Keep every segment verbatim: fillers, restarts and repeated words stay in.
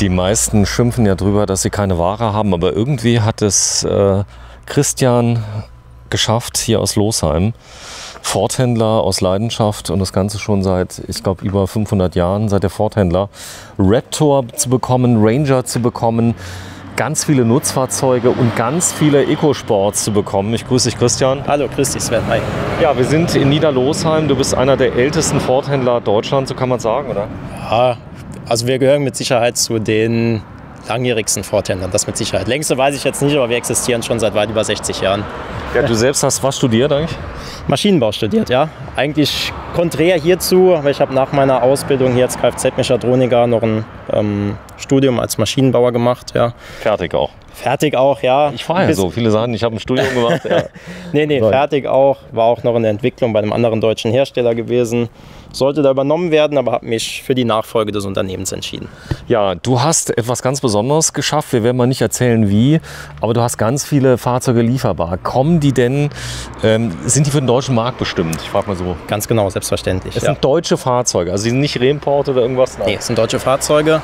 Die meisten schimpfen ja drüber, dass sie keine Ware haben, aber irgendwie hat es äh, Christian geschafft, hier aus Losheim. Ford-Händler aus Leidenschaft und das Ganze schon seit, ich glaube, über fünfhundert Jahren, seit der Ford-Händler. Raptor zu bekommen, Ranger zu bekommen, ganz viele Nutzfahrzeuge und ganz viele Ecosports zu bekommen. Ich grüße dich, Christian. Hallo, grüß dich, Sven. Hi. Ja, wir sind in Niederlosheim. Du bist einer der ältesten Ford-Händler Deutschlands, so kann man sagen, oder? Ja, also wir gehören mit Sicherheit zu den langjährigsten Ford-Händlern, das mit Sicherheit. Längste weiß ich jetzt nicht, aber wir existieren schon seit weit über sechzig Jahren. Ja, du selbst hast was studiert eigentlich? Maschinenbau studiert, ja. Eigentlich konträr hierzu, aber ich habe nach meiner Ausbildung hier als Kfz-Mechatroniker noch ein ähm, Studium als Maschinenbauer gemacht, ja. Fertig auch? Fertig auch, ja. Ich fahre ja so, viele sagen, ich habe ein Studium gemacht. Ja. nee, nee, fertig auch. War auch noch in der Entwicklung bei einem anderen deutschen Hersteller gewesen. Sollte da übernommen werden, aber habe mich für die Nachfolge des Unternehmens entschieden. Ja, du hast etwas ganz Besonderes geschafft. Wir werden mal nicht erzählen, wie, aber du hast ganz viele Fahrzeuge lieferbar. Kommen die denn, ähm, sind die für den deutschen Markt bestimmt? Ich frage mal so. Ganz genau, selbstverständlich. Es ja. sind deutsche Fahrzeuge, also sie sind nicht Reimport oder irgendwas? Nein, nee, es sind deutsche Fahrzeuge.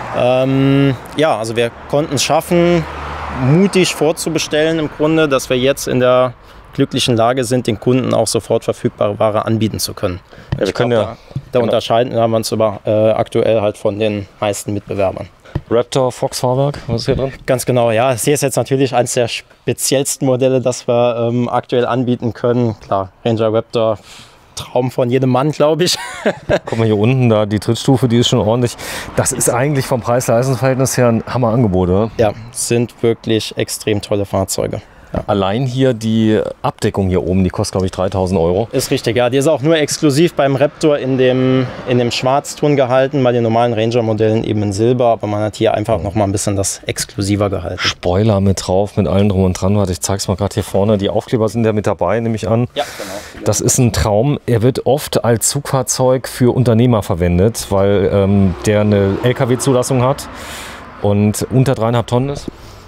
Ähm, ja, also wir konnten es schaffen, mutig vorzubestellen im Grunde, dass wir jetzt in der glücklichen Lage sind, den Kunden auch sofort verfügbare Ware anbieten zu können. Ja, wir können glaub, ja, da da genau. unterscheiden haben wir uns aber äh, aktuell halt von den meisten Mitbewerbern. Raptor, Fox-Fahrwerk, was ist hier drin? Ganz genau, ja. Hier ist jetzt natürlich eines der speziellsten Modelle, das wir ähm, aktuell anbieten können. Klar, Ranger Raptor, Traum von jedem Mann, glaube ich. Guck mal hier unten, da die Trittstufe, die ist schon ordentlich. Das ist eigentlich vom Preis-Leistungs-Verhältnis her ein Hammerangebot, oder? Ja, sind wirklich extrem tolle Fahrzeuge. Ja. Allein hier die Abdeckung hier oben, die kostet, glaube ich, dreitausend Euro. Ist richtig, ja. Die ist auch nur exklusiv beim Raptor in dem, in dem Schwarzton gehalten, bei den normalen Ranger-Modellen eben in Silber. Aber man hat hier einfach noch mal ein bisschen das exklusiver gehalten. Spoiler mit drauf, mit allem drum und dran. Warte, ich zeige es mal gerade hier vorne. Die Aufkleber sind ja mit dabei, nehme ich an. Ja, genau. Das ist ein Traum. Er wird oft als Zugfahrzeug für Unternehmer verwendet, weil ähm, der eine L K W-Zulassung hat und unter dreieinhalb Tonnen ist.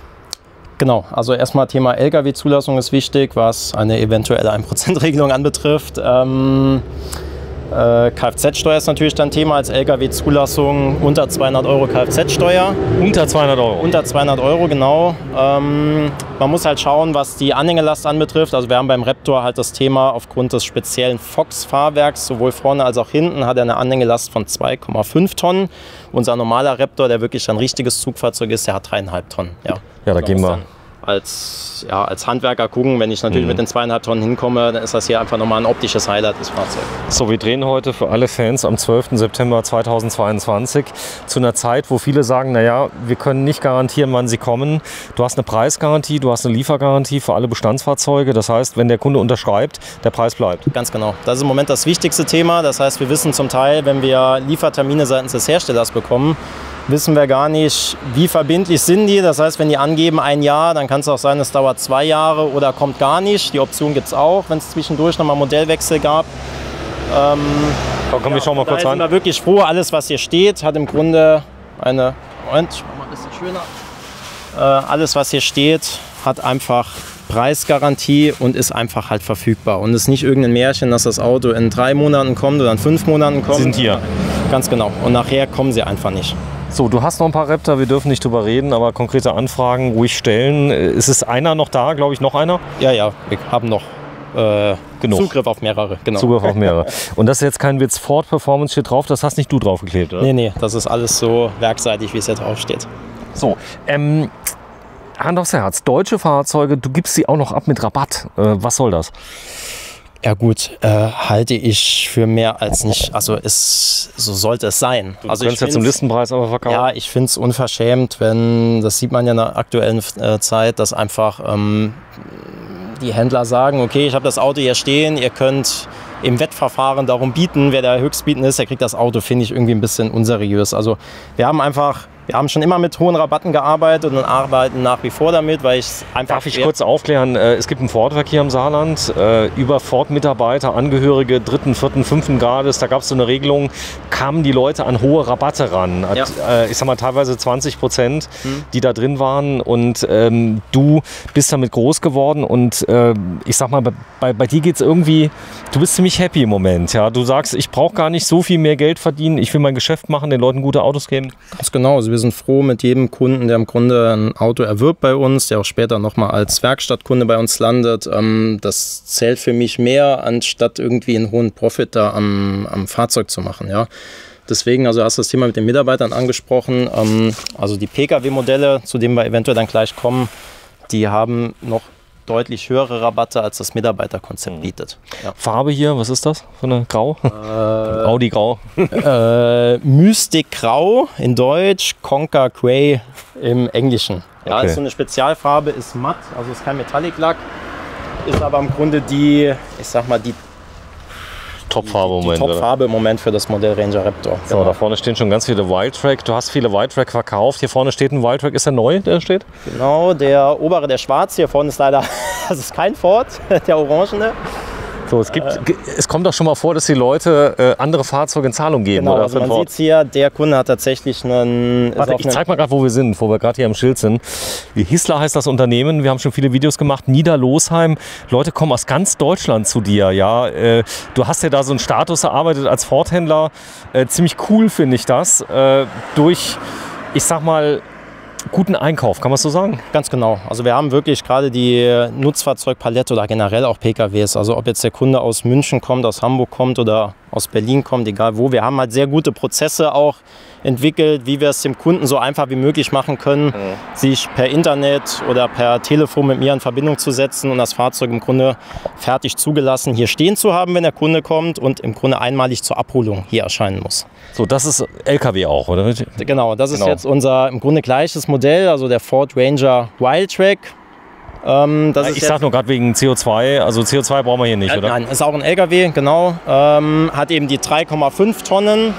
Genau, also erstmal Thema L K W-Zulassung ist wichtig, was eine eventuelle ein Prozent Regelung anbetrifft. Ähm, äh, Kfz-Steuer ist natürlich dann Thema als L K W-Zulassung unter zweihundert Euro Kfz-Steuer. Unter zweihundert Euro? Unter zweihundert Euro, genau. Ähm, man muss halt schauen, was die Anhängelast anbetrifft. Also wir haben beim Raptor halt das Thema, aufgrund des speziellen Fox-Fahrwerks, sowohl vorne als auch hinten, hat er eine Anhängelast von zwei Komma fünf Tonnen. Unser normaler Raptor, der wirklich ein richtiges Zugfahrzeug ist, der hat dreieinhalb Tonnen. Ja, ja da gehen wir. Als, ja, als Handwerker gucken, wenn ich natürlich mhm. mit den zweieinhalb Tonnen hinkomme, dann ist das hier einfach nochmal ein optisches Highlight des Fahrzeugs. So, wir drehen heute für alle Fans am zwölften September zweitausendzweiundzwanzig zu einer Zeit, wo viele sagen, naja, wir können nicht garantieren, wann sie kommen. Du hast eine Preisgarantie, du hast eine Liefergarantie für alle Bestandsfahrzeuge. Das heißt, wenn der Kunde unterschreibt, der Preis bleibt. Ganz genau. Das ist im Moment das wichtigste Thema. Das heißt, wir wissen zum Teil, wenn wir Liefertermine seitens des Herstellers bekommen, wissen wir gar nicht, wie verbindlich sind die. Das heißt, wenn die angeben ein Jahr, dann kann es auch sein, es dauert zwei Jahre oder kommt gar nicht. Die Option gibt es auch, wenn es zwischendurch nochmal Modellwechsel gab. Ähm, da komm, ja, wir schauen mal kurz rein. Da sind wir wirklich froh. Alles, was hier steht, hat im Grunde eine... Moment, ich mach mal ein bisschen schöner. Äh, alles, was hier steht, hat einfach Preisgarantie und ist einfach halt verfügbar. Und es ist nicht irgendein Märchen, dass das Auto in drei Monaten kommt oder in fünf Monaten kommt. Sie sind hier. Ganz genau. Und nachher kommen sie einfach nicht. So, du hast noch ein paar Raptor, wir dürfen nicht drüber reden, aber konkrete Anfragen ruhig stellen. Ist es einer noch da, glaube ich, noch einer? Ja, ja, wir haben noch äh, genug. Zugriff auf mehrere. Genau. Zugriff auf mehrere. Und das ist jetzt kein Witz, Ford Performance steht drauf, das hast nicht du draufgeklebt, oder? Nee, nee, das ist alles so werkseitig, wie es hier drauf steht. So, ähm, Hand aufs Herz, deutsche Fahrzeuge, du gibst sie auch noch ab mit Rabatt. Äh, was soll das? Ja gut, äh, halte ich für mehr als nicht, also es, so sollte es sein. Du also kannst ja zum Listenpreis aber verkaufen. Ja, ich finde es unverschämt, wenn, das sieht man ja in der aktuellen äh, Zeit, dass einfach ähm, die Händler sagen, okay, ich habe das Auto hier stehen, ihr könnt im Wettverfahren darum bieten, wer der Höchstbietende ist, der kriegt das Auto, finde ich irgendwie ein bisschen unseriös. Also wir haben einfach... Wir haben schon immer mit hohen Rabatten gearbeitet und arbeiten nach wie vor damit, weil ich einfach... Darf ich kurz aufklären? Es gibt einen Ford-Werk hier im Saarland, über Ford-Mitarbeiter, Angehörige dritten, vierten, fünften Grades, da gab es so eine Regelung, kamen die Leute an hohe Rabatte ran. Ja. Ich sag mal teilweise zwanzig Prozent, hm. die da drin waren und ähm, du bist damit groß geworden und äh, ich sag mal, bei, bei dir geht es irgendwie, du bist ziemlich happy im Moment. Ja? Du sagst, ich brauche gar nicht so viel mehr Geld verdienen, ich will mein Geschäft machen, den Leuten gute Autos geben. Ganz genau, also wir sind froh mit jedem Kunden, der im Grunde ein Auto erwirbt bei uns, der auch später nochmal als Werkstattkunde bei uns landet. Ähm, das zählt für mich mehr, anstatt irgendwie einen hohen Profit da am, am Fahrzeug zu machen. Ja. Deswegen, also hast du das Thema mit den Mitarbeitern angesprochen. Ähm, also die Pkw-Modelle, zu denen wir eventuell dann gleich kommen, die haben noch deutlich höhere Rabatte, als das Mitarbeiterkonzept bietet. Ja. Farbe hier, was ist das für eine Grau? Äh, Audi Grau. Äh, Mystic Grau in Deutsch, Conker Grey im Englischen. Ja, okay. Ist so eine Spezialfarbe, ist matt, also ist kein Metallic-Lack, ist aber im Grunde die, ich sag mal, die Top-Farbe im Moment, Top-Farbe im Moment für das Modell Ranger Raptor. So, genau. Da vorne stehen schon ganz viele Wildtrak. Du hast viele Wildtrak verkauft. Hier vorne steht ein Wildtrak. Ist der neu, der steht? Genau, der obere, der schwarze. Hier vorne ist leider, das ist kein Ford, der orangene. So, es, gibt, äh, es kommt doch schon mal vor, dass die Leute äh, andere Fahrzeuge in Zahlung geben. Genau, oder also man sieht es hier, der Kunde hat tatsächlich einen... Warte, ich zeig mal gerade, wo wir sind, wo wir gerade hier am Schild sind. Hissler heißt das Unternehmen, wir haben schon viele Videos gemacht. Niederlosheim, Leute kommen aus ganz Deutschland zu dir. Ja? Äh, du hast ja da so einen Status erarbeitet als Ford-Händler. Äh, ziemlich cool finde ich das. Äh, durch, ich sag mal, guten Einkauf, kann man es so sagen? Ganz genau. Also wir haben wirklich gerade die Nutzfahrzeugpalette oder generell auch P K Ws. Also ob jetzt der Kunde aus München kommt, aus Hamburg kommt oder aus Berlin kommt, egal wo. Wir haben halt sehr gute Prozesse auch entwickelt, wie wir es dem Kunden so einfach wie möglich machen können, mhm. sich per Internet oder per Telefon mit mir in Verbindung zu setzen und das Fahrzeug im Grunde fertig zugelassen hier stehen zu haben, wenn der Kunde kommt und im Grunde einmalig zur Abholung hier erscheinen muss. So, das ist L K W auch, oder? Genau, das ist genau. jetzt unser im Grunde gleiches Modell, also der Ford Ranger Wildtrak. Ähm, das ja, ist ich sag nur gerade wegen C O zwei, also C O zwei brauchen wir hier nicht, äh, oder? Nein, ist auch ein L K W, genau. Ähm, hat eben die drei Komma fünf Tonnen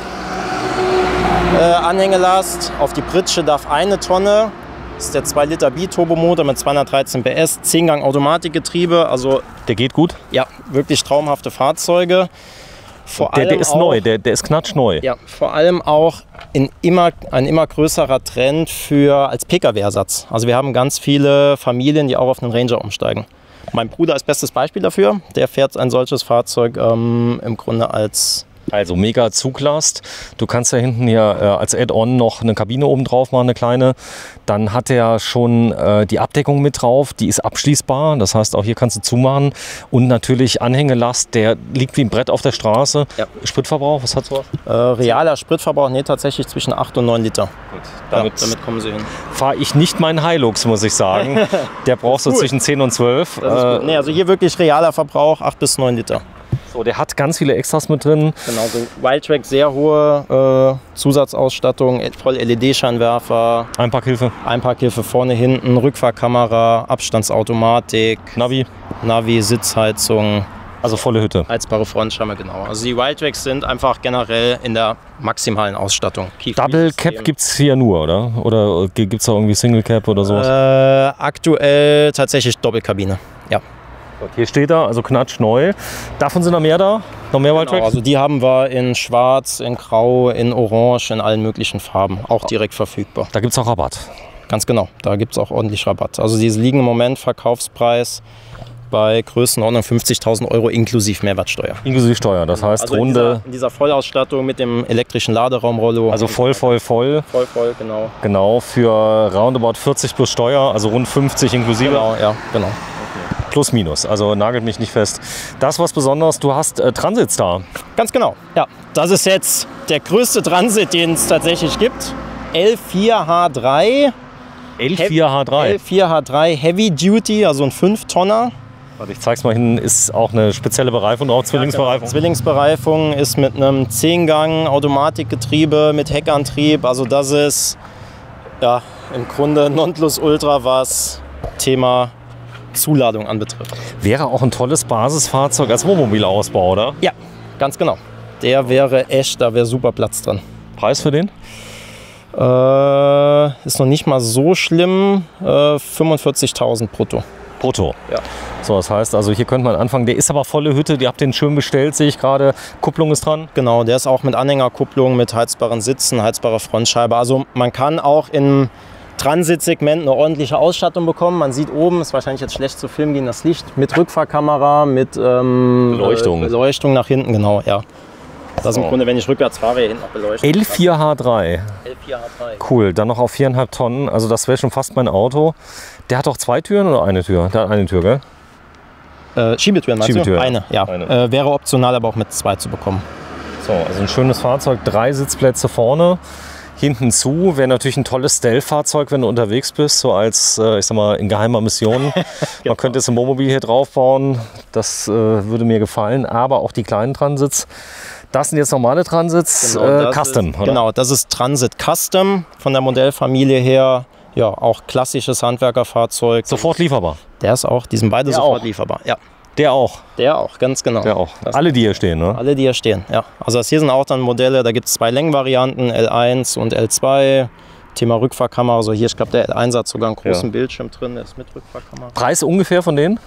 äh, Anhängelast. Auf die Pritsche darf eine Tonne. Das ist der zwei Liter Biturbomotor mit zweihundertdreizehn P S, zehn Gang Automatikgetriebe. Also, der geht gut? Ja, wirklich traumhafte Fahrzeuge. Vor der, allem der ist auch, neu, der, der ist knatschneu. Ja, vor allem auch in immer, ein immer größerer Trend für als P K W-Ersatz. Also wir haben ganz viele Familien, die auch auf einen Ranger umsteigen. Mein Bruder ist bestes Beispiel dafür. Der fährt ein solches Fahrzeug ähm, im Grunde als... Also mega Zuglast. Du kannst da hinten hier äh, als Add-on noch eine Kabine oben drauf machen, eine kleine. Dann hat er schon äh, die Abdeckung mit drauf, die ist abschließbar. Das heißt, auch hier kannst du zumachen. Und natürlich Anhängelast, der liegt wie ein Brett auf der Straße. Ja. Spritverbrauch, was hat so? Äh, realer Spritverbrauch, nee, tatsächlich zwischen acht und neun Liter. Gut, damit, ja, damit kommen sie hin. Fahre ich nicht meinen Hilux, muss ich sagen. Der braucht so zwischen zehn und zwölf. Äh, nee, also hier wirklich realer Verbrauch, acht bis neun Liter. So, der hat ganz viele Extras mit drin. Genau, so Wildtrak, sehr hohe äh, Zusatzausstattung, voll L E D-Scheinwerfer. Einparkhilfe. Einparkhilfe vorne, hinten, Rückfahrkamera, Abstandsautomatik. Navi. Navi, Sitzheizung. Also volle Hütte. Heizbare Frontscheibe, genau. Also die Wildtraks sind einfach generell in der maximalen Ausstattung. Double Cap gibt es hier nur, oder? Oder gibt es da irgendwie Single Cap oder sowas? Äh, aktuell tatsächlich Doppelkabine, ja. Hier steht er, also knatschneu. Davon sind noch mehr da? Noch mehr Wildtraks? Genau, also die haben wir in schwarz, in grau, in orange, in allen möglichen Farben. Auch direkt verfügbar. Da gibt es auch Rabatt? Ganz genau, da gibt es auch ordentlich Rabatt. Also diese liegen im Moment Verkaufspreis bei Größenordnung fünfzigtausend Euro inklusive Mehrwertsteuer. Inklusive Steuer, das heißt also runde... In dieser, in dieser Vollausstattung mit dem elektrischen Laderaumrollo. Also voll, voll, voll. Voll, voll, genau. Genau, für roundabout vierzig plus Steuer, also rund fünfzig inklusive. Genau, ja, genau. Plus, minus, also nagelt mich nicht fest. Das ist was Besonderes, du hast äh, Transits da. Ganz genau, ja. Das ist jetzt der größte Transit, den es tatsächlich gibt. L vier H drei. L vier H drei? L vier H drei Heavy Duty, also ein fünf Tonner. Warte, ich zeig's mal hin, ist auch eine spezielle Bereifung drauf, Zwillingsbereifung. Ja, genau. Zwillingsbereifung ist mit einem zehn Gang Automatikgetriebe mit Heckantrieb. Also das ist ja im Grunde Nonplusultra, was Thema Zuladung anbetrifft. Wäre auch ein tolles Basisfahrzeug als Wohnmobilausbau, oder? Ja, ganz genau. Der wäre echt, da wäre super Platz drin. Preis für den? Äh, ist noch nicht mal so schlimm. Äh, fünfundvierzigtausend brutto. Brutto? Ja. So, das heißt, also hier könnte man anfangen. Der ist aber volle Hütte, ihr habt den schön bestellt, sehe ich gerade. Kupplung ist dran? Genau, der ist auch mit Anhängerkupplung, mit heizbaren Sitzen, heizbarer Frontscheibe. Also man kann auch in Transitsegment eine ordentliche Ausstattung bekommen. Man sieht oben, ist wahrscheinlich jetzt schlecht zu filmen gehen, das Licht mit Rückfahrkamera, mit ähm, Beleuchtung. Beleuchtung nach hinten, genau, ja. Das ist im Grunde, wenn ich rückwärts fahre, hier hinten noch beleuchtet. L vier H drei. L vier H drei. Cool, dann noch auf viereinhalb Tonnen. Also das wäre schon fast mein Auto. Der hat auch zwei Türen oder eine Tür? Der hat eine Tür, gell? Äh, Schiebetüren meinst Schiebetür, du? Eine, ja. Eine. Äh, wäre optional, aber auch mit zwei zu bekommen. So, also ein schönes Fahrzeug, drei Sitzplätze vorne. Hinten zu wäre natürlich ein tolles Stealth-Fahrzeug, wenn du unterwegs bist, so als, äh, ich sag mal, in geheimer Mission. Genau. Man könnte jetzt ein Wohnmobil hier drauf bauen, das äh, würde mir gefallen, aber auch die kleinen Transits. Das sind jetzt normale Transits, Genau, äh, das Custom, ist, oder? Genau, das ist Transit Custom von der Modellfamilie her. Ja, auch klassisches Handwerkerfahrzeug. Sofort lieferbar. Der ist auch, die sind beide Der sofort auch. lieferbar. Ja, Der auch. der auch, ganz genau. Der auch. Das Alle, die hier stehen, ne? Alle, die hier stehen, ja. Also das hier sind auch dann Modelle, da gibt es zwei Längenvarianten, L eins und L zwei. Thema Rückfahrkamera, also hier, ich glaube, der L eins hat sogar einen großen Ja. Bildschirm drin, der ist mit Rückfahrkamera. Preis ungefähr von denen?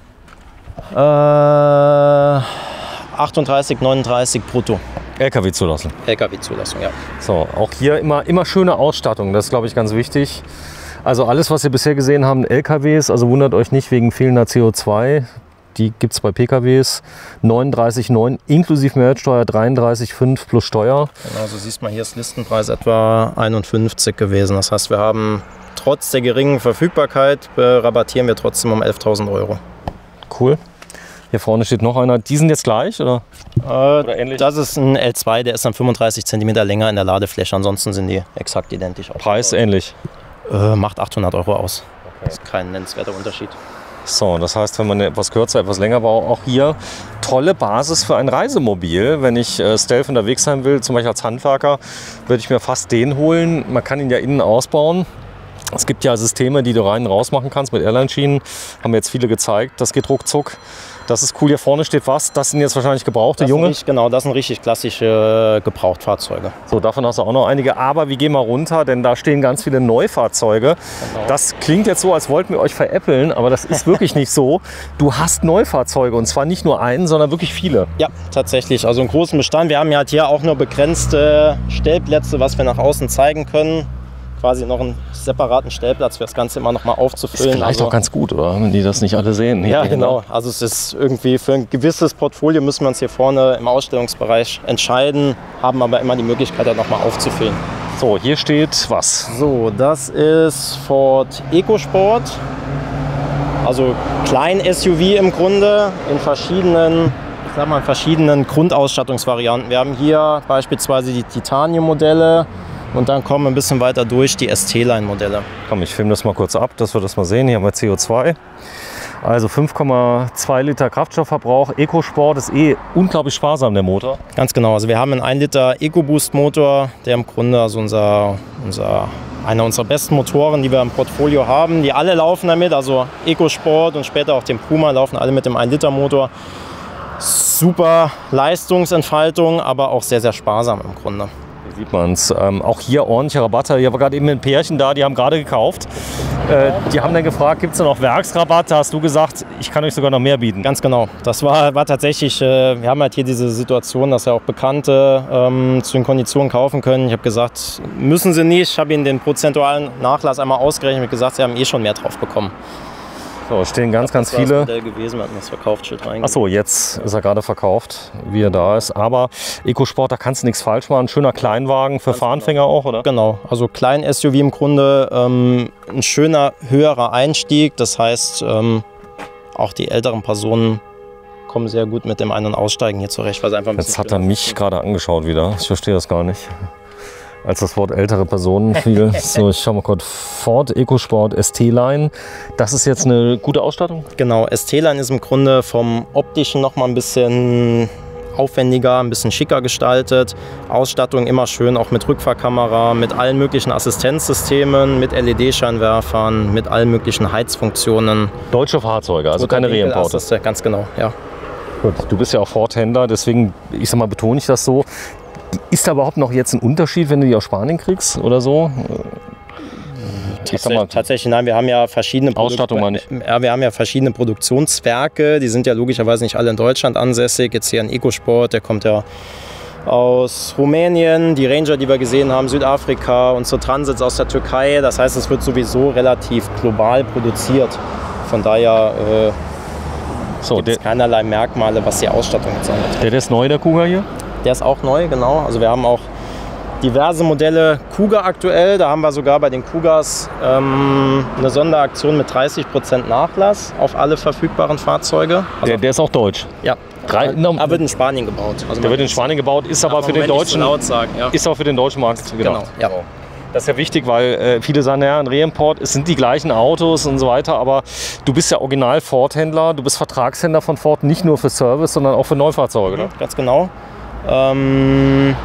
Äh, achtunddreißig, neununddreißig brutto. L K W-Zulassung. L K W-Zulassung, ja. So, auch hier immer, immer schöne Ausstattung, das ist, glaube ich, ganz wichtig. Also alles, was ihr bisher gesehen habt, L K Ws, also wundert euch nicht wegen fehlender C O zwei. Die gibt es bei P K Ws. neununddreißig Komma neun inklusive Mehrwertsteuer, dreiunddreißig Komma fünf plus Steuer. Genau, so siehst man, hier ist Listenpreis etwa einundfünfzig gewesen. Das heißt, wir haben trotz der geringen Verfügbarkeit, äh, rabattieren wir trotzdem um elftausend Euro. Cool. Hier vorne steht noch einer. Die sind jetzt gleich, oder? Äh, ähnlich? Das ist ein L zwei, der ist dann fünfunddreißig Zentimeter länger in der Ladefläche. Ansonsten sind die exakt identisch. Preis ähnlich. Äh, macht achthundert Euro aus. Das ist kein nennenswerter Unterschied. So, das heißt, wenn man etwas kürzer, etwas länger braucht, auch hier tolle Basis für ein Reisemobil. Wenn ich äh, Stealth unterwegs sein will, zum Beispiel als Handwerker, würde ich mir fast den holen. Man kann ihn ja innen ausbauen. Es gibt ja Systeme, die du rein und raus machen kannst mit Airline-Schienen. Haben mir jetzt viele gezeigt. Das geht ruckzuck. Das ist cool. Hier vorne steht was. Das sind jetzt wahrscheinlich gebrauchte Das Junge. sind richtig, genau, das sind richtig klassische äh, Gebrauchtfahrzeuge. So, davon hast du auch noch einige. Aber wir gehen mal runter, denn da stehen ganz viele Neufahrzeuge. Genau. Das klingt jetzt so, als wollten wir euch veräppeln, aber das ist wirklich nicht so. Du hast Neufahrzeuge und zwar nicht nur einen, sondern wirklich viele. Ja, tatsächlich. Also einen großen Bestand. Wir haben ja halt hier auch nur begrenzte Stellplätze, was wir nach außen zeigen können. Quasi noch einen separaten Stellplatz für das Ganze immer noch mal aufzufüllen. Ist vielleicht also, auch ganz gut, oder? Wenn die das nicht alle sehen. Ja, Hier, genau. Also es ist irgendwie für ein gewisses Portfolio müssen wir uns hier vorne im Ausstellungsbereich entscheiden, haben aber immer die Möglichkeit, da noch mal aufzufüllen. So, hier steht was? So, das ist Ford EcoSport. Also klein S U V im Grunde in verschiedenen, ich sag mal, verschiedenen Grundausstattungsvarianten. Wir haben hier beispielsweise die Titanium-Modelle. Und dann kommen wir ein bisschen weiter durch die S T-Line-Modelle. Komm, ich filme das mal kurz ab, dass wir das mal sehen. Hier haben wir C O zwei. Also fünf Komma zwei Liter Kraftstoffverbrauch. EcoSport ist eh unglaublich sparsam, der Motor. Ganz genau. Also wir haben einen ein Liter EcoBoost-Motor, der im Grunde also unser, unser, einer unserer besten Motoren, die wir im Portfolio haben. Die alle laufen damit, also EcoSport und später auch den Puma laufen alle mit dem ein Liter Motor. Super Leistungsentfaltung, aber auch sehr, sehr sparsam im Grunde. Sieht man es. Ähm, auch hier ordentliche Rabatte. Hier war gerade eben ein Pärchen da, die haben gerade gekauft. Äh, die haben dann gefragt, gibt es da noch Werksrabatte? Hast du gesagt, ich kann euch sogar noch mehr bieten. Ganz genau. Das war, war tatsächlich, äh, wir haben halt hier diese Situation, dass ja auch Bekannte ähm, zu den Konditionen kaufen können. Ich habe gesagt, müssen sie nicht. Ich habe ihnen den prozentualen Nachlass einmal ausgerechnet und gesagt, sie haben eh schon mehr drauf bekommen. So, stehen ganz, ganz Das war viele. das Modell gewesen, wir hatten das Verkaufsschild reingelegt. Achso, jetzt ist er gerade verkauft, wie er da ist. Aber EcoSport, da kannst du nichts falsch machen. Schöner Kleinwagen für Fahranfänger auch, oder? Genau, also klein S U V im Grunde, ähm, ein schöner, höherer Einstieg. Das heißt, ähm, auch die älteren Personen kommen sehr gut mit dem Ein- und Aussteigen hier zurecht. Weil es einfach ein Jetzt bisschen hat er schöner mich gerade angeschaut wieder. Ich verstehe das gar nicht. Als das Wort ältere Personen fiel. So, ich schau mal kurz. Ford EcoSport S T-Line. Das ist jetzt eine gute Ausstattung? Genau, S T-Line ist im Grunde vom Optischen noch mal ein bisschen aufwendiger, ein bisschen schicker gestaltet. Ausstattung immer schön, auch mit Rückfahrkamera, mit allen möglichen Assistenzsystemen, mit L E D-Scheinwerfern, mit allen möglichen Heizfunktionen. Deutsche Fahrzeuge, also keine Reimporte. Reimporte. Ganz genau, ja. Gut, du bist ja auch Ford-Händler, deswegen, ich sag mal, betone ich das so. Ist da überhaupt noch jetzt ein Unterschied, wenn du die aus Spanien kriegst oder so? Ich sag mal, Tatsächlich, nein, wir haben ja verschiedene Produ- Ausstattung meine ich. Ja, wir haben ja verschiedene Produktionswerke, die sind ja logischerweise nicht alle in Deutschland ansässig. Jetzt hier ein EcoSport, der kommt ja aus Rumänien, die Ranger, die wir gesehen haben, Südafrika, unsere Transits aus der Türkei. Das heißt, es wird sowieso relativ global produziert. Von daher äh, so, gibt der, es keinerlei Merkmale, was die Ausstattung jetzt angeht. der, der ist neu, der Kuga hier? Der ist auch neu, genau. Also wir haben auch diverse Modelle Kuga aktuell. Da haben wir sogar bei den Kugas ähm, eine Sonderaktion mit dreißig Prozent Nachlass auf alle verfügbaren Fahrzeuge. Also der, der ist auch deutsch. Ja. Drei, no, er wird in Spanien gebaut. Also der wird in Spanien gebaut, ist aber für den deutschen, laut sagen, ja. ist auch für den deutschen Markt gedacht. Genau, ja. Das ist ja wichtig, weil äh, viele sagen, ja, ein Reimport, es sind die gleichen Autos und so weiter, aber du bist ja original Ford-Händler, du bist Vertragshändler von Ford, nicht nur für Service, sondern auch für Neufahrzeuge, Mhm, ne? ganz genau. Ähm,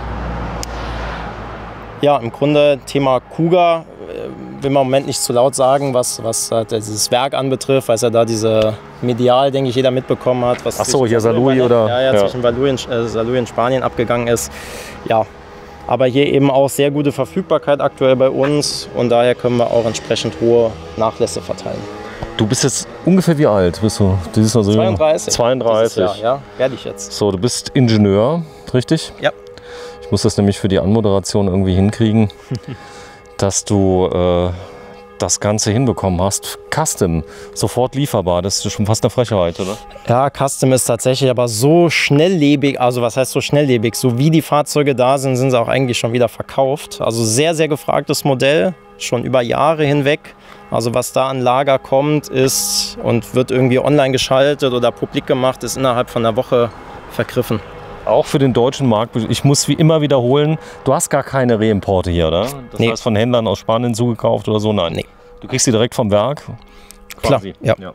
ja, im Grunde Thema Kuga, äh, will man im Moment nicht zu laut sagen, was, was halt dieses Werk anbetrifft, weil es ja da diese medial, denke ich, jeder mitbekommen hat. Was Ach so, hier Saarlouis oder? Ja, ja, ja. zwischen Saarlouis in, äh, Saarlouis in Spanien abgegangen ist. Ja, aber hier eben auch sehr gute Verfügbarkeit aktuell bei uns und daher können wir auch entsprechend hohe Nachlässe verteilen. Du bist jetzt ungefähr wie alt? Bist du? Du bist also zweiunddreißig. zweiunddreißig. Jahr, ja, werde ich jetzt. So, du bist Ingenieur, richtig? Ja. Ich muss das nämlich für die Anmoderation irgendwie hinkriegen, dass du äh, das Ganze hinbekommen hast. Custom, sofort lieferbar, das ist schon fast eine Frechheit, oder? Ja, Custom ist tatsächlich aber so schnelllebig, also was heißt so schnelllebig? So wie die Fahrzeuge da sind, sind sie auch eigentlich schon wieder verkauft. Also sehr, sehr gefragtes Modell, schon über Jahre hinweg. Also was da an Lager kommt ist und wird irgendwie online geschaltet oder publik gemacht, ist innerhalb von einer Woche vergriffen. Auch für den deutschen Markt, ich muss wie immer wiederholen, du hast gar keine Reimporte hier, oder? Das Nee. heißt von Händlern aus Spanien zugekauft oder so? Nein. Nee. Du kriegst die direkt vom Werk? Quasi. Klar, ja. ja.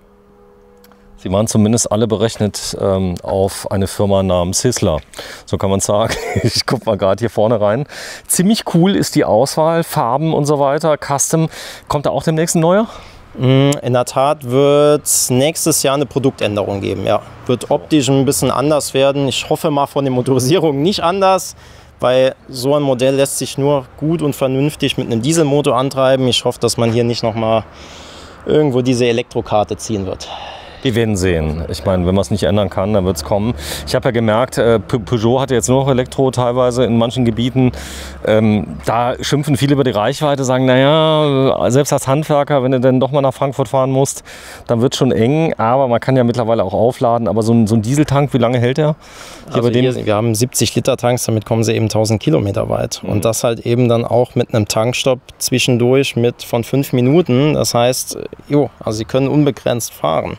Sie waren zumindest alle berechnet ähm, auf eine Firma namens Hissler. So kann man sagen. Ich gucke mal gerade hier vorne rein. Ziemlich cool ist die Auswahl, Farben und so weiter. Custom. Kommt da auch demnächst ein neuer? In der Tat wird es nächstes Jahr eine Produktänderung geben. Ja. Wird optisch ein bisschen anders werden. Ich hoffe mal von den Motorisierungen nicht anders, weil so ein Modell lässt sich nur gut und vernünftig mit einem Dieselmotor antreiben. Ich hoffe, dass man hier nicht noch mal irgendwo diese Elektrokarte ziehen wird. Wir werden sehen. Ich meine, wenn man es nicht ändern kann, dann wird es kommen. Ich habe ja gemerkt, äh, Peugeot hat jetzt nur noch Elektro teilweise in manchen Gebieten. Ähm, da schimpfen viele über die Reichweite, sagen, naja, selbst als Handwerker, wenn du dann doch mal nach Frankfurt fahren musst, dann wird es schon eng. Aber man kann ja mittlerweile auch aufladen. Aber so ein, so ein Dieseltank, wie lange hält der? Hier Also bei dem? hier, wir haben siebzig Liter Tanks, damit kommen sie eben tausend Kilometer weit. Mhm. Und das halt eben dann auch mit einem Tankstopp zwischendurch mit von fünf Minuten. Das heißt, jo, also sie können unbegrenzt fahren.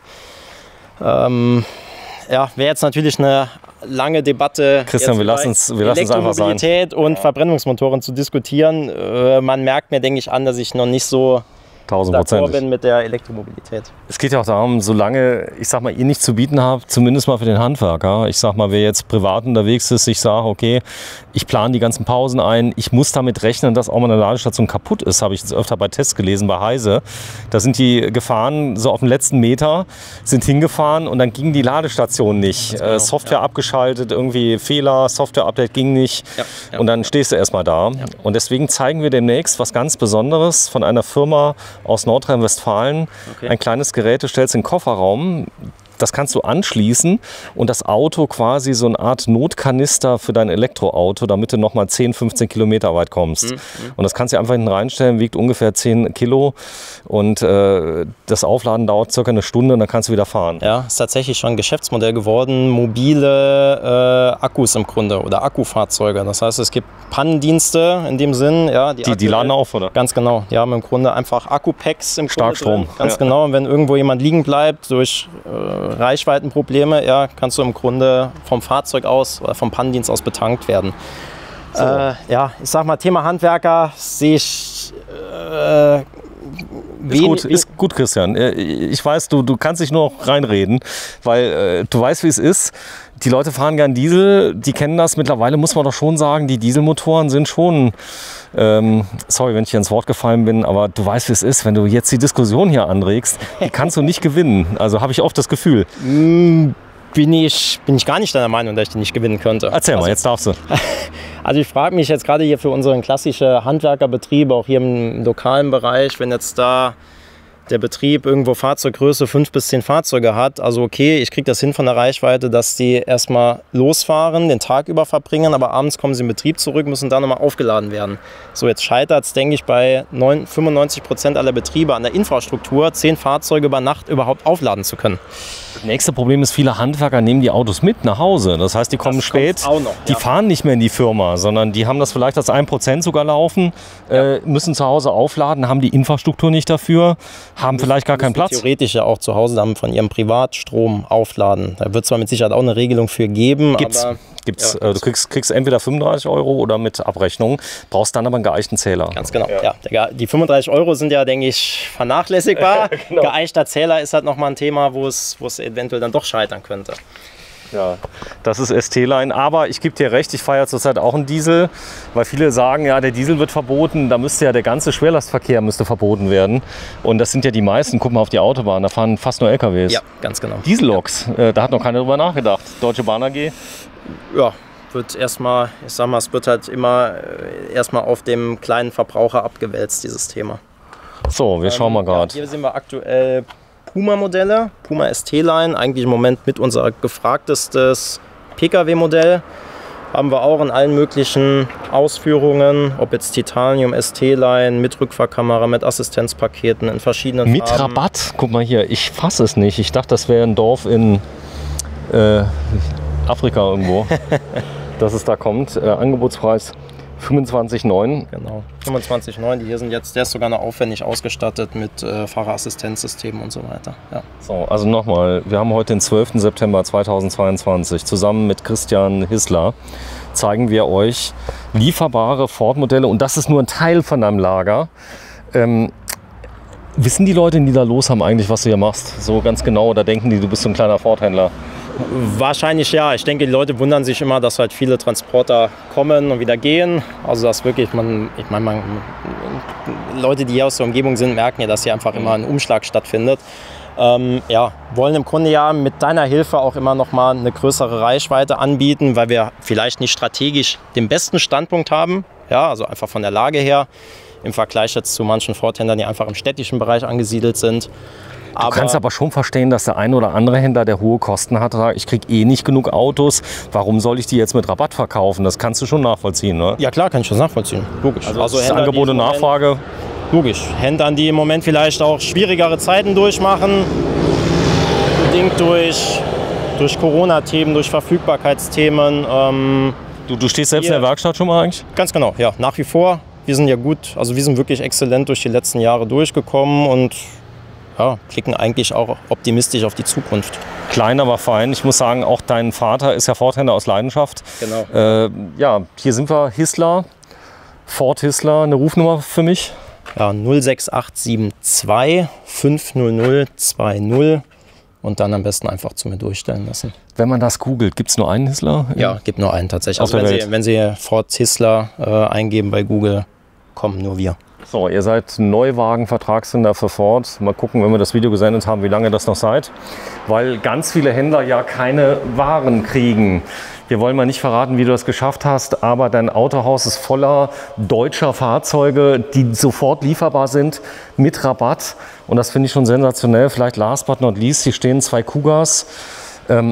Ähm, ja, wäre jetzt natürlich eine lange Debatte. Christian, wir lassen es wir lassen es einfach sein. Elektromobilität und Verbrennungsmotoren zu diskutieren. Äh, man merkt mir, denke ich, an, dass ich noch nicht so d'accord bin mit der Elektromobilität. Es geht ja auch darum, solange, ich sag mal, ihr nichts zu bieten habt, zumindest mal für den Handwerker. Ich sag mal, wer jetzt privat unterwegs ist, ich sage, okay, ich plane die ganzen Pausen ein, ich muss damit rechnen, dass auch mal eine Ladestation kaputt ist, habe ich jetzt öfter bei Tests gelesen, bei Heise. Da sind die gefahren, so auf den letzten Meter, sind hingefahren und dann ging die Ladestation nicht. Genau, äh, Software ja. abgeschaltet, irgendwie Fehler, Software-Update ging nicht ja, ja, und dann ja. stehst du erstmal da. Ja. Und deswegen zeigen wir demnächst was ganz Besonderes von einer Firma aus Nordrhein-Westfalen. Okay. Ein kleines Gerät, du stellst in den Kofferraum, das kannst du anschließen und das Auto quasi so eine Art Notkanister für dein Elektroauto, damit du nochmal zehn, fünfzehn Kilometer weit kommst. Mhm. Und das kannst du einfach hinten reinstellen, wiegt ungefähr zehn Kilo und äh, das Aufladen dauert circa eine Stunde und dann kannst du wieder fahren. Ja, ist tatsächlich schon ein Geschäftsmodell geworden, mobile äh, Akkus im Grunde oder Akkufahrzeuge. Das heißt, es gibt Pannendienste in dem Sinn. Ja, die, die, die laden auf, oder? Ganz genau. Die haben im Grunde einfach Akkupacks im Starkstrom. Grunde drin. Ganz ja. genau. Und wenn irgendwo jemand liegen bleibt durch äh, Reichweitenprobleme, ja, kannst du im Grunde vom Fahrzeug aus oder vom Pannendienst aus betankt werden. So. Äh, ja, ich sag mal, Thema Handwerker sehe ich äh, Ist gut, ist gut, Christian. Ich weiß, du, du kannst dich nur noch reinreden, weil äh, du weißt, wie es ist. Die Leute fahren gern Diesel, die kennen das. Mittlerweile muss man doch schon sagen, die Dieselmotoren sind schon, ähm, sorry, wenn ich hier ins Wort gefallen bin, aber du weißt, wie es ist. Wenn du jetzt die Diskussion hier anregst, die kannst du nicht gewinnen. Also habe ich oft das Gefühl. Bin ich, bin ich gar nicht deiner Meinung, dass ich die nicht gewinnen könnte. Erzähl mal, also, jetzt darfst du. Also ich frage mich jetzt gerade hier für unseren klassischen Handwerkerbetrieb, auch hier im lokalen Bereich, wenn jetzt da der Betrieb irgendwo Fahrzeuggröße fünf bis zehn Fahrzeuge hat. Also okay, ich kriege das hin von der Reichweite, dass die erstmal losfahren, den Tag über verbringen, aber abends kommen sie in Betrieb zurück, müssen dann nochmal aufgeladen werden. So, jetzt scheitert es, denke ich, bei fünfundneunzig Prozent aller Betriebe an der Infrastruktur, zehn Fahrzeuge über Nacht überhaupt aufladen zu können. Das nächste Problem ist, viele Handwerker nehmen die Autos mit nach Hause. Das heißt, die kommen das spät, auch noch, die ja. fahren nicht mehr in die Firma, sondern die haben das vielleicht als ein Prozent sogar laufen, ja. äh, müssen zu Hause aufladen, haben die Infrastruktur nicht dafür, haben vielleicht gar keinen Platz. Theoretisch ja auch zu Hause dann von ihrem Privatstrom aufladen. Da wird zwar mit Sicherheit auch eine Regelung für geben, Gibt's. aber... Gibt's, ja, äh, du kriegst, kriegst entweder fünfunddreißig Euro oder mit Abrechnung, brauchst dann aber einen geeichten Zähler. Ganz genau, ja. ja. Die fünfunddreißig Euro sind ja, denke ich, vernachlässigbar. Genau. Geeichter Zähler ist halt nochmal ein Thema, wo es, wo es eventuell dann doch scheitern könnte. Ja, das ist S T-Line, aber ich gebe dir recht, ich fahre ja zurzeit auch einen Diesel, weil viele sagen, ja, der Diesel wird verboten, da müsste ja der ganze Schwerlastverkehr müsste verboten werden. Und das sind ja die meisten, guck mal auf die Autobahn, da fahren fast nur L K Ws. Ja, ganz genau. Dieselloks, äh, da hat noch keiner drüber nachgedacht. Deutsche Bahn A G? Ja, wird erstmal, ich sag mal, es wird halt immer erstmal auf dem kleinen Verbraucher abgewälzt, dieses Thema. So, wir schauen mal gerade. Ja, hier sehen wir aktuell Puma-Modelle, Puma S T-Line, eigentlich im Moment mit unser gefragtestes P K W-Modell. Haben wir auch in allen möglichen Ausführungen, ob jetzt Titanium, S T-Line, mit Rückfahrkamera, mit Assistenzpaketen in verschiedenen Mit Farben. Rabatt? Guck mal hier, ich fasse es nicht. Ich dachte, das wäre ein Dorf in äh, Afrika irgendwo, dass es da kommt. Äh, Angebotspreis fünfundzwanzig Komma neun. Genau, fünfundzwanzig Komma neun. Die hier sind jetzt, der ist sogar noch aufwendig ausgestattet mit äh, Fahrerassistenzsystemen und so weiter. Ja. So, also nochmal, wir haben heute den zwölften September zweitausendzweiundzwanzig. Zusammen mit Christian Hissler zeigen wir euch lieferbare Ford-Modelle und das ist nur ein Teil von deinem Lager. Ähm, wissen die Leute, die da los haben, eigentlich, was du hier machst? So ganz genau, oder denken die, du bist so ein kleiner Ford-Händler? Wahrscheinlich ja. Ich denke, die Leute wundern sich immer, dass halt viele Transporter kommen und wieder gehen. Also dass wirklich, man, ich meine, man, Leute, die hier aus der Umgebung sind, merken ja, dass hier einfach immer ein Umschlag stattfindet. Ähm, ja, wollen im Grunde ja mit deiner Hilfe auch immer noch mal eine größere Reichweite anbieten, weil wir vielleicht nicht strategisch den besten Standpunkt haben. Ja, also einfach von der Lage her im Vergleich jetzt zu manchen Ford-Händlern, die einfach im städtischen Bereich angesiedelt sind. Du aber kannst aber schon verstehen, dass der ein oder andere Händler, der hohe Kosten hat, sagt, ich kriege eh nicht genug Autos, warum soll ich die jetzt mit Rabatt verkaufen? Das kannst du schon nachvollziehen, ne? Ja klar, kann ich das nachvollziehen, logisch. Also, also Händler, Angebot und Nachfrage. Logisch. Händlern, die im Moment vielleicht auch schwierigere Zeiten durchmachen, bedingt durch, durch Corona-Themen, durch Verfügbarkeitsthemen. Ähm, du, du stehst selbst hier in der Werkstatt schon mal eigentlich? Ganz genau, ja, nach wie vor. Wir sind ja gut, also wir sind wirklich exzellent durch die letzten Jahre durchgekommen und ja, blicken eigentlich auch optimistisch auf die Zukunft. Klein, aber fein. Ich muss sagen, auch dein Vater ist ja Ford-Händler aus Leidenschaft. Genau. Äh, ja, hier sind wir, Hissler, Ford Hissler, eine Rufnummer für mich? Ja, null sechs acht sieben zwei fünf null null zwei null und dann am besten einfach zu mir durchstellen lassen. Wenn man das googelt, gibt es nur einen Hissler? Ja, gibt nur einen tatsächlich. Auf Also der wenn, Welt. Sie, wenn Sie Ford Hissler äh, eingeben bei Google, kommen nur wir. So, ihr seid Neuwagen-Vertragshändler für Ford. Mal gucken, wenn wir das Video gesendet haben, wie lange das noch seid. Weil ganz viele Händler ja keine Waren kriegen. Wir wollen mal nicht verraten, wie du das geschafft hast, aber dein Autohaus ist voller deutscher Fahrzeuge, die sofort lieferbar sind, mit Rabatt. Und das finde ich schon sensationell. Vielleicht last but not least, hier stehen zwei Cougars. Ähm,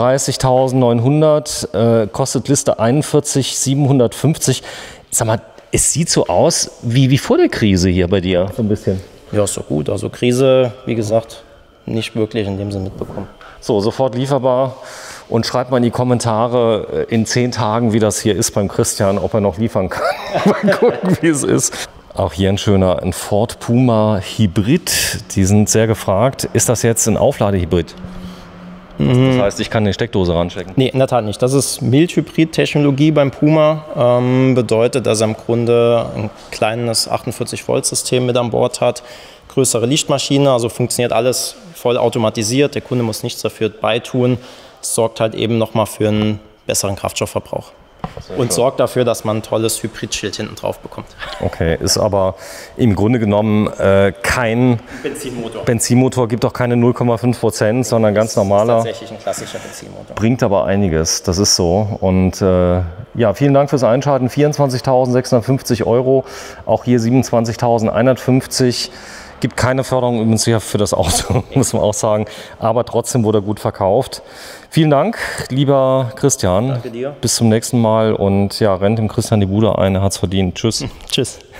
einunddreißigtausendneunhundert, äh, kostet Liste einundvierzig siebenhundertfünfzig. Sag mal, es sieht so aus wie, wie vor der Krise hier bei dir, so ein bisschen. Ja, ist doch gut. Also Krise, wie gesagt, nicht wirklich in dem Sinne mitbekommen. So, sofort lieferbar. Und schreibt mal in die Kommentare in zehn Tagen, wie das hier ist beim Christian, ob er noch liefern kann. Mal gucken, wie es ist. Auch hier ein schöner, ein Ford Puma Hybrid. Die sind sehr gefragt. Ist das jetzt ein Aufladehybrid? Das heißt, ich kann eine Steckdose ranstecken? Nee, in der Tat nicht. Das ist Mild-Hybrid-Technologie beim Puma. Ähm, bedeutet, dass er im Grunde ein kleines achtundvierzig Volt System mit an Bord hat. Größere Lichtmaschine, also funktioniert alles voll automatisiert. Der Kunde muss nichts dafür beitun. Das sorgt halt eben nochmal für einen besseren Kraftstoffverbrauch. Sehr und schön. Sorgt dafür, dass man ein tolles Hybridschild hinten drauf bekommt. Okay, ist aber im Grunde genommen äh, kein Benzinmotor. Benzinmotor, gibt auch keine null Komma fünf Prozent, sondern ganz normaler. Das ist tatsächlich ein klassischer Benzinmotor. Bringt aber einiges, das ist so. Und äh, ja, vielen Dank fürs Einschalten. vierundzwanzigtausendsechshundertfünfzig Euro, auch hier siebenundzwanzigtausendeinhundertfünfzig. Gibt keine Förderung übrigens hier für das Auto, muss man auch sagen. Aber trotzdem wurde er gut verkauft. Vielen Dank, lieber Christian. Danke dir. Bis zum nächsten Mal und ja, rennt dem Christian die Bude ein, er hat's verdient. Tschüss. Tschüss.